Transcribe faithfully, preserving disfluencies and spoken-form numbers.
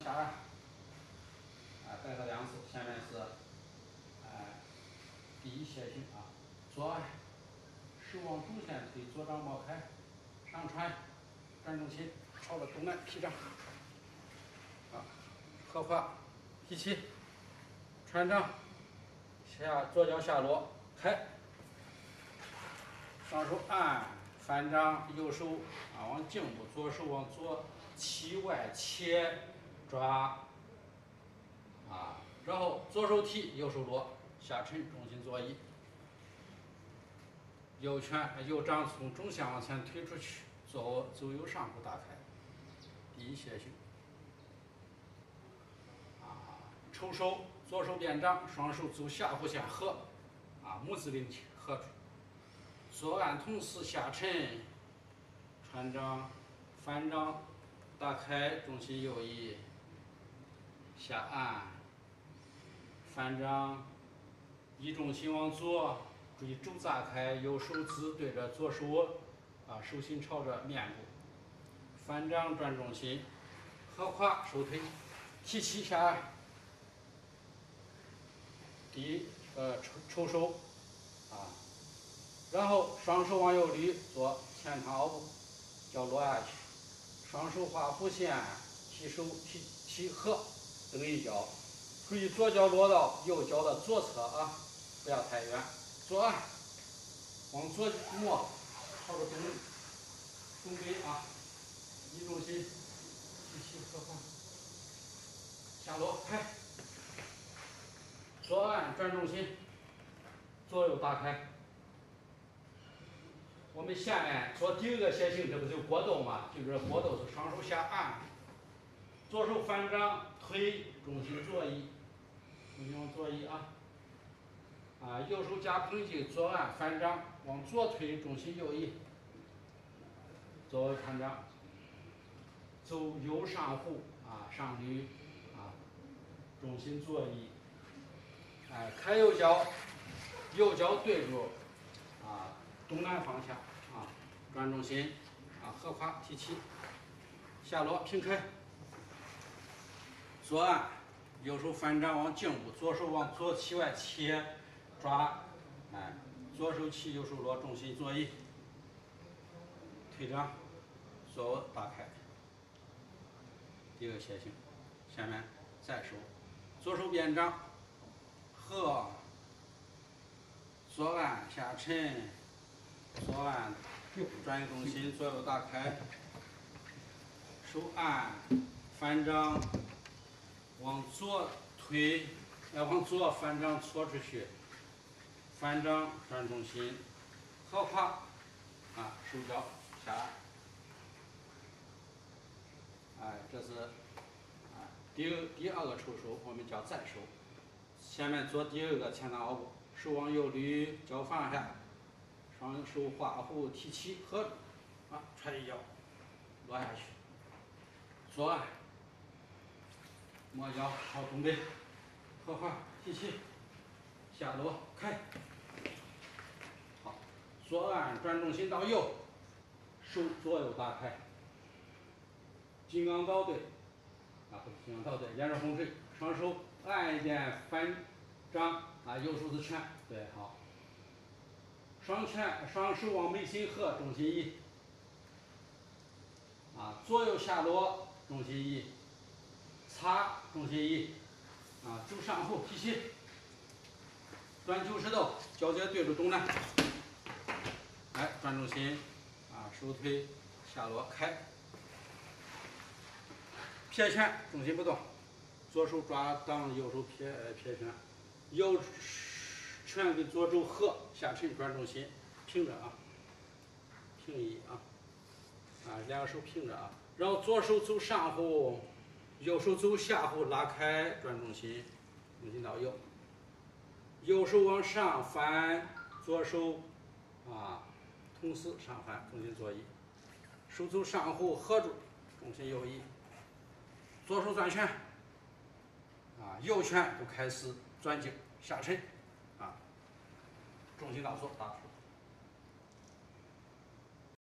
下按，啊，带个两次。下面是，哎，第一楔形啊，左按，手往中线推，左掌冒开，上传，转重心，朝着东南劈掌，啊，合胯，提起，传掌，下左脚下落，开，双手按，反掌，右手啊往颈部，左手往左膝外切抓，啊，然后左手提，右手落，下沉，重心左移。右拳右掌从中线往前推出去，左左右上步打开，第一楔形。啊，抽手，左手变掌，双手走下弧线合，啊，拇指并起合住。左按同时下沉，传掌，反掌，打开，重心右移，下按，反掌，移重心往左。注意肘炸开，右手指对着左手，啊，手心朝着面部，反掌转重心，合胯收腿，提起下按，第一呃抽抽手，啊，然后双手往右捋，做前趟凹步，脚落下去，双手画弧线，提手提提合，蹬一脚，注意左脚落到右脚的左侧啊，不要太远。左按，往左摸，朝着东东北啊，移重心，提起合胯，下落开，左按转重心，左右打开。我们下面做第二个楔形，这不就搏斗吗？就是搏斗是双手下按，左手反掌推，重心左移，重心往左移啊。啊，右手夹碰击，左按反掌，往左推，重心右移，左反掌，走右上弧啊，上捋啊，重心左移，哎，开右脚，右脚对住啊东南方向啊，转重心啊，合胯提起，下落平开，左按，右手反掌往颈部，左手往左膝外切。抓，哎，左手起，右手落，重心左移，推掌，左握打开。第二个楔形，下面再手，左手变掌，合，左按下沉，左按转移重心，左右打开，手按，反掌，往左推，哎，往左反掌搓出去。反掌转重心，合胯，啊，手脚下按，哎，这是啊第二第二个抽手，我们叫再手。下面做第二个前趟凹步，手往右捋，脚放下，双手画弧提起合住，啊，踹一脚，落下去，左按，摸脚朝东北，合胯提起，下落开。好，左按转重心到右，手左右打开，金刚倒对，啊，不是金刚倒对，沿着红锤，双手按一点反掌啊，右手是拳，对，好，双拳双手往眉心合，重心移，啊，左右下落，重心移，擦，重心移，啊，走上弧提起，转九十度，交接对住东南。哎，转重心，啊，手推下落开，撇拳，重心不动，左手抓挡，右手撇撇拳，右拳跟左肘合，下沉转重心，平着啊，平移啊，啊，两个手平着啊，然后左手走上弧，右手走下弧，拉开转重心，重心到右，右手往上翻，左手啊。同时上翻，重心左移，手走上弧合住，重心右移，左手转拳，啊，右拳就开始转颈下沉，啊，重心到左打出。